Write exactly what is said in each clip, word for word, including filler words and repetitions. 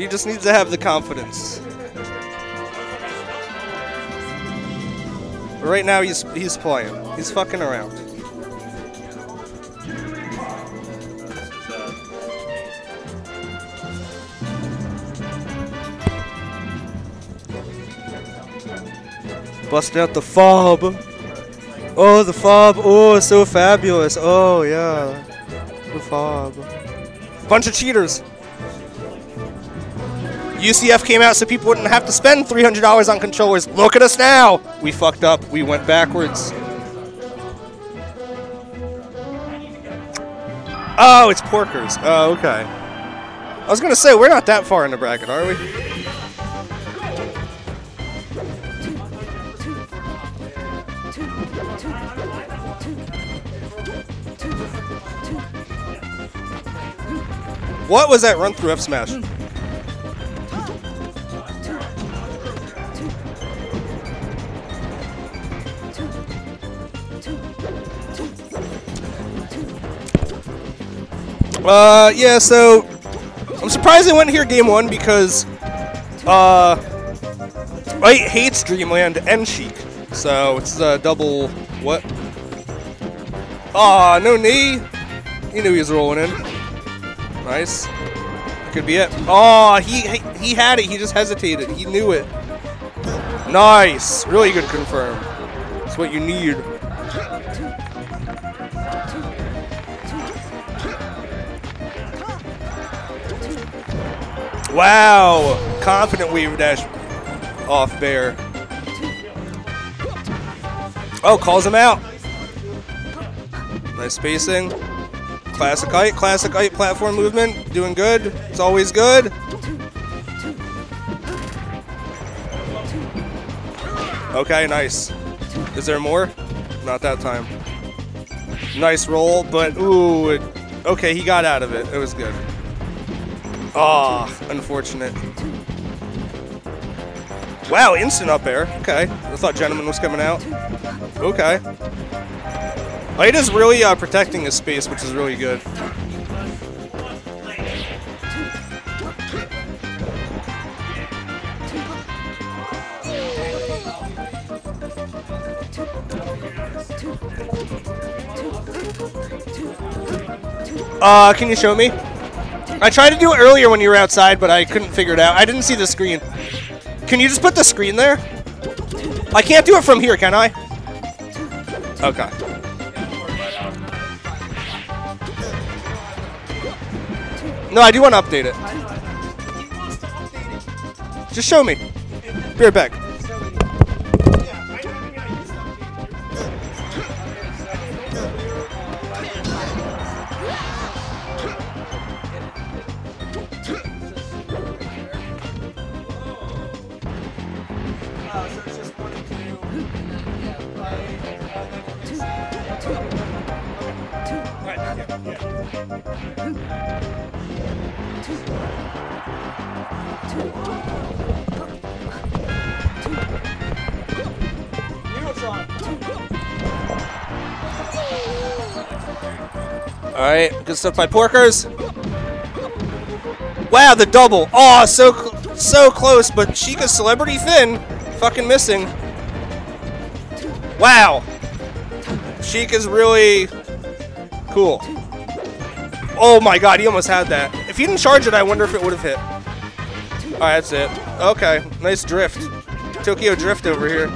He just needs to have the confidence. But right now he's he's playing. He's fucking around. Busting out the fob. Oh, the fob. Oh, so fabulous. Oh, yeah. The fob. Bunch of cheaters. U C F came out so people wouldn't have to spend three hundred dollars on controllers. Look at us now. We fucked up. We went backwards. Oh, it's Porkers. Oh, okay. I was going to say, we're not that far in the bracket, are we? What was that run through F smash? Uh, yeah, so I'm surprised I went here game one because uh, Light hates Dreamland and Sheik, so it's a double what? Aw, no knee. He knew he was rolling in. Nice. Could be it. Oh, he he had it. He just hesitated. He knew it. Nice. Really good confirm. That's what you need. Wow. Confident wave dash off bear. Oh, calls him out. Nice spacing. Classic height, classic height platform movement. Doing good. It's always good. Okay, nice. Is there more? Not that time. Nice roll, but ooh. It, okay, he got out of it. It was good. Ah, oh, unfortunate. Wow, instant up air. Okay. I thought Gentleman was coming out. Okay. Light is really uh, protecting his space, which is really good. Uh, can you show me? I tried to do it earlier when you were outside, but I couldn't figure it out. I didn't see the screen. Can you just put the screen there? I can't do it from here, can I? Okay. No, I do want to update it. Just show me. Be right back. Alright, good stuff by Porkers. Wow, the double. Oh, so cl so close, but Sheikah's Celebrity Finn fucking missing. Wow. Sheikah's really cool. Oh my god, he almost had that. If he didn't charge it, I wonder if it would have hit. Alright, that's it. Okay, nice drift. Tokyo drift over here.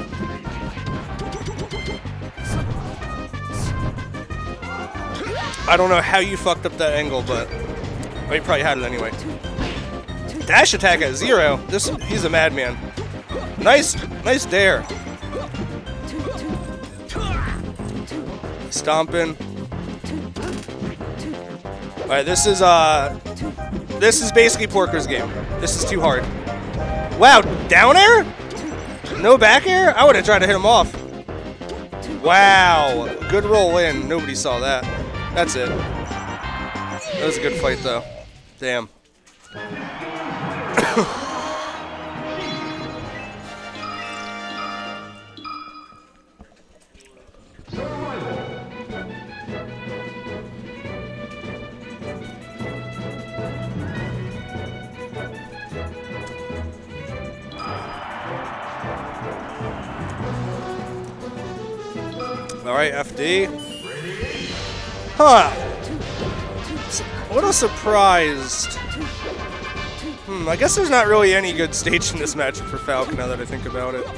I don't know how you fucked up that angle, but well, you probably had it anyway. Dash attack at zero. This he's a madman. Nice, nice dare. Stomping. All right, this is uh, this is basically Porker's game. This is too hard. Wow, down air? No back air? I would have tried to hit him off. Wow, good roll in. Nobody saw that. That's it. That was a good fight, though. Damn. Alright, F D. Huh. A little surprised. Hmm, I guess there's not really any good stage in this matchup for Falcon now that I think about it.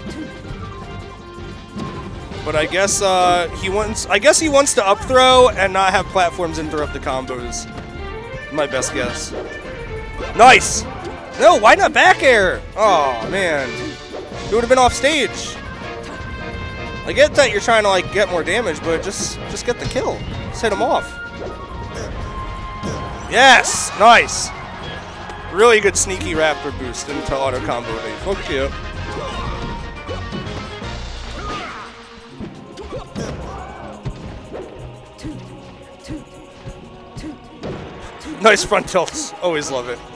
But I guess uh, he wants. I guess he wants to up throw and not have platforms interrupt the combos. My best guess. Nice. No, why not back air? Oh man, it would have been off stage. I get that you're trying to like get more damage, but just just get the kill. Just hit him off. Yes, nice. Really good sneaky raptor boost into auto combo. Fuck you. Nice front tilts. Always love it.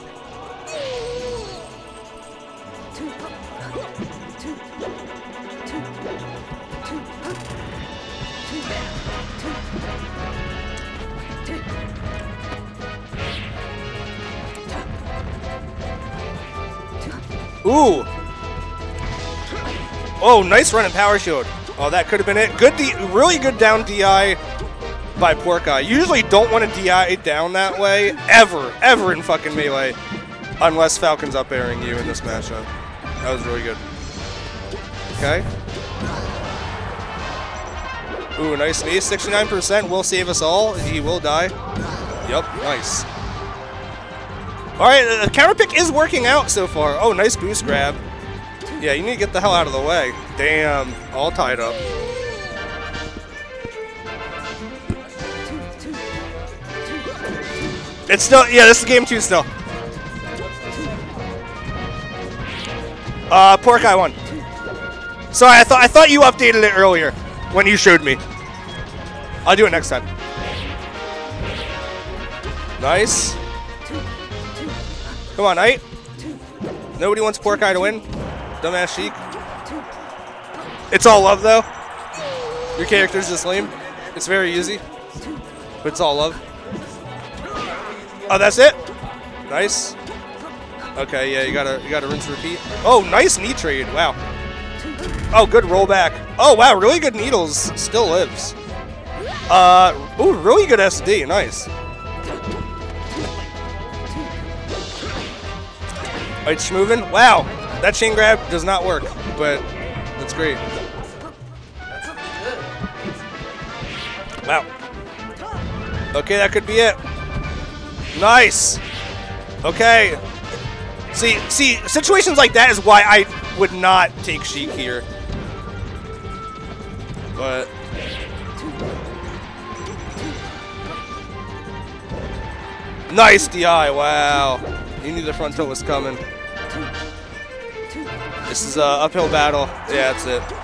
Ooh. Oh, nice run and power shield. Oh, that could have been it. Good, D really good down D I by Pork Eye. You usually don't want to D I down that way, ever, ever in fucking Melee. Unless Falcon's up airing you in this matchup. That was really good. Okay. Ooh, nice knee. sixty-nine percent will save us all. He will die. Yup, nice. Alright, the counter pick is working out so far. Oh, nice boost grab. Yeah, you need to get the hell out of the way. Damn, all tied up. It's still, yeah, this is game two still. Uh, Pork Eye won. Sorry, I thought I thought you updated it earlier when you showed me. I'll do it next time. Nice. Come on, Knight. Nobody wants Pork Eye to win. Dumbass Sheik. It's all love, though. Your character's just lame. It's very easy. But it's all love. Oh, that's it? Nice. Okay, yeah, you gotta, you gotta rinse repeat. Oh, nice knee trade. Wow. Oh, good rollback. Oh, wow, really good needles. Still lives. Uh, ooh, really good S D. Nice. Alright, Schmoovin. Wow, that chain grab does not work, but that's great. Wow. Okay, that could be it. Nice. Okay. See, see, situations like that is why I would not take Sheik here. But nice D I. Wow. You knew the front tilt was coming. This is an uphill battle. Yeah, that's it.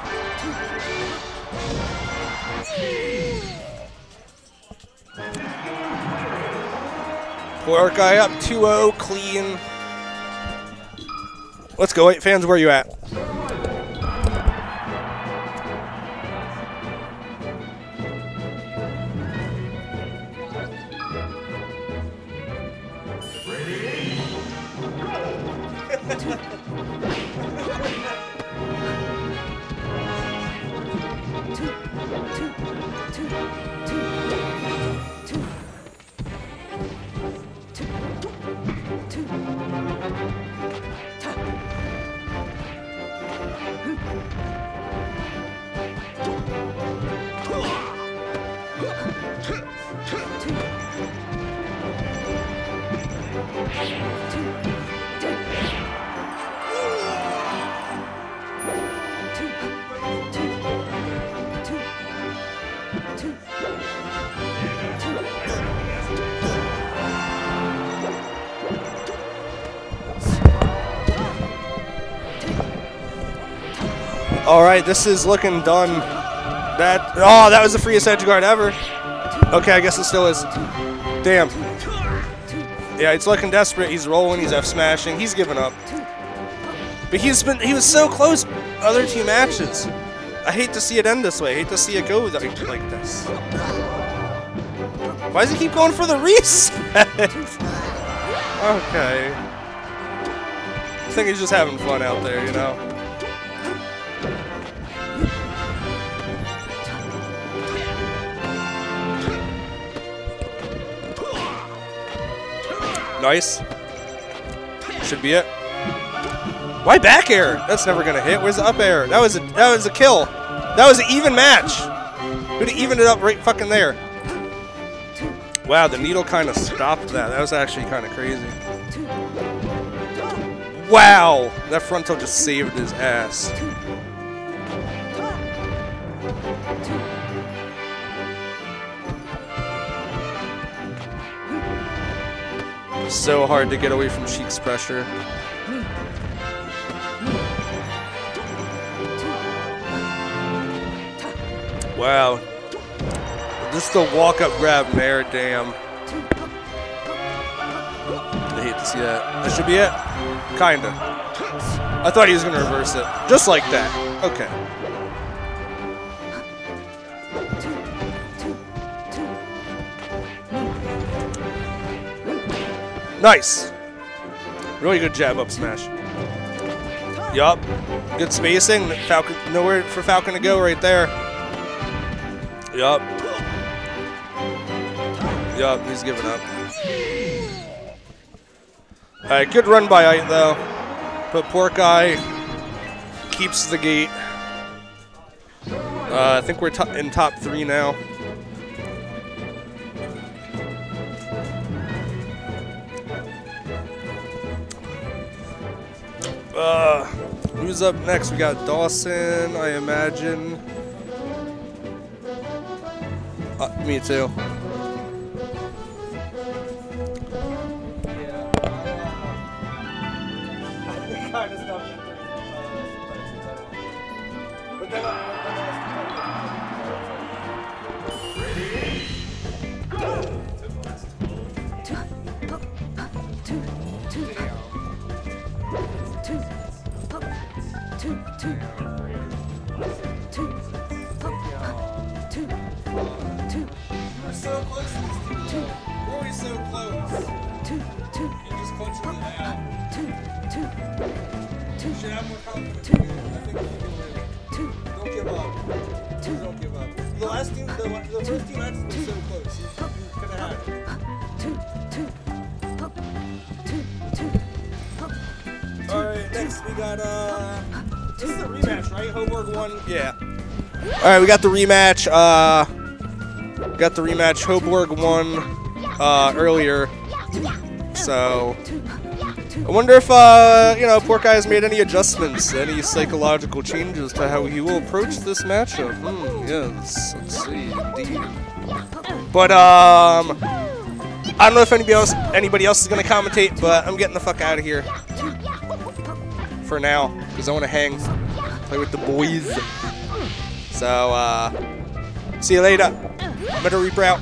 Pork Eye up two oh, clean. Let's go. Wait, fans, where are you at? All right, this is looking done. That oh, that was the freest edge guard ever. Okay, I guess it still is. Damn. Yeah, it's looking desperate. He's rolling. He's F smashing. He's giving up. But he's been he was so close other two matches. I hate to see it end this way. I hate to see it go like, like this. Why does he keep going for the reset? Okay. I think he's just having fun out there, you know. Nice. Should be it. Why back air? That's never gonna hit. Where's the up air? That was a that was a kill. That was an even match. Who'd even it up right fucking there? Wow, the needle kind of stopped that. That was actually kind of crazy. Wow, that frontal just saved his ass. So hard to get away from Sheik's pressure. Wow. Just the walk-up grab there, damn. I hate to see that. That should be it? Kinda. I thought he was gonna reverse it. Just like that. Okay. Nice. Really good jab up smash. Yup. Good spacing. Falcon, nowhere for Falcon to go right there. Yup. Yup, he's giving up. Alright, good run by Ite though. But poor guy keeps the gate. Uh, I think we're to in top three now. Uh, who's up next? We got Dawson, I imagine. Uh, me too. Kind of stuff. But then ready? Go! Two, two, two, two, two, two, two, two. We're so close to this team. We're always so close. Two, two. You just clinch it out. Two, two. Two. Should have more confidence. Two. I think you can win. Two. Don't give up. Two. Don't give up. The last team, the, the first team match was so close. You, you could have had it. Two. Two. Two. Two. All right. Next we got uh. This is the rematch, right? Hoborg won. Yeah. All right, we got the rematch. Uh, got the rematch. Hoborg won uh earlier. So. I wonder if, uh, you know, poor guy has made any adjustments, any psychological changes to how he will approach this matchup. Hmm, yes, let's see, indeed. But, um, I don't know if anybody else, anybody else is going to commentate, but I'm getting the fuck out of here. For now, because I want to hang, play with the boys. So, uh, see you later. Better Reaper out.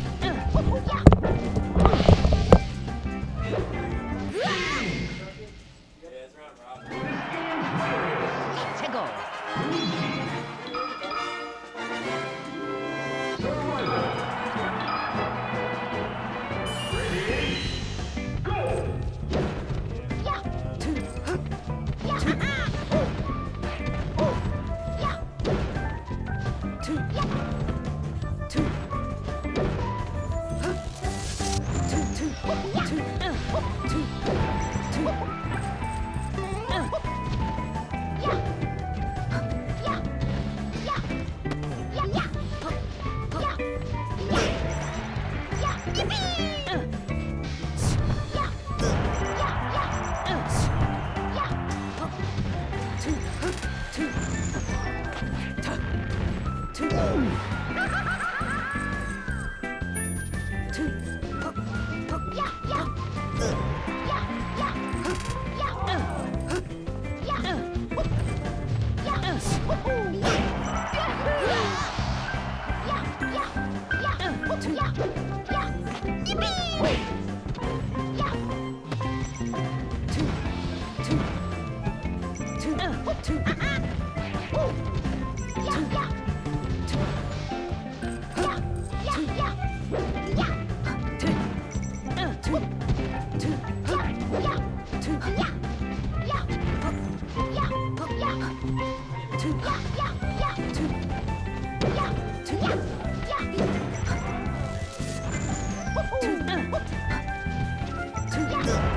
Two.